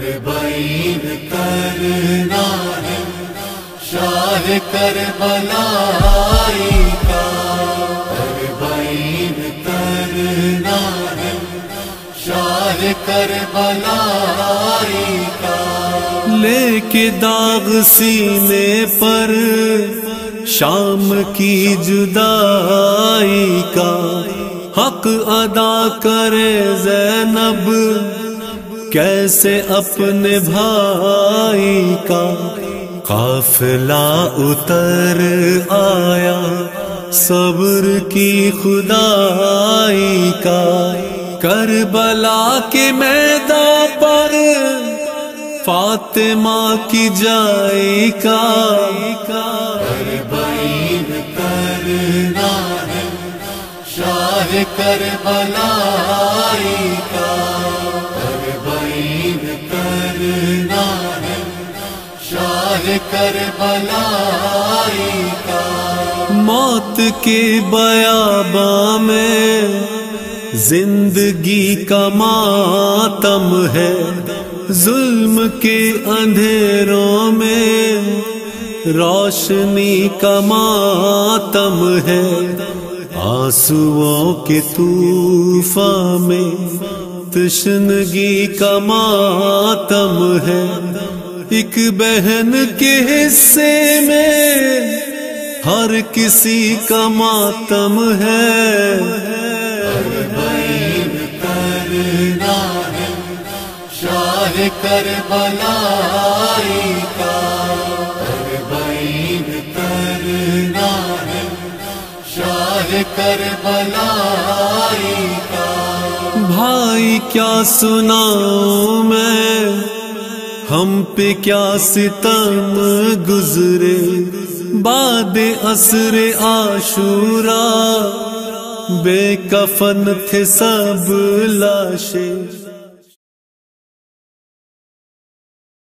اربعین کرنا ہے شاہ کربلائی کا، اربعین کرنا ہے شاہ کربلائی کا، لے کے داغ سینے پر شام کی جدائی کا، حق ادا کرے زینب کیسے اپنے بھائی کا، قافلہ اتر آیا صبر کی خدائی کا، کربلا کے میدان پر فاطمہ کی جائی کا، اربعین کرنا ہے شاہ کربلائی کا، اربعین کرنا ہے شاہ کربلائی کا، موت کے بیاباں میں زندگی کا ماتم ہے، ظلم کے اندھیروں میں روشنی کا ماتم ہے، آنسوؤں کے طوفان میں تشنگی کا ماتم ہے، ایک بہن کے حصے میں ہر کسی کا ماتم ہے، اربعین کرنا ہے شاہ کربلائی کا، اربعین کرنا ہے شاہ کربلائی کا، بھائی کیا سناؤں میں ہم پہ کیا ستم گزرے، بعد عصر عاشورا بے کفن تھے سب لاشیں،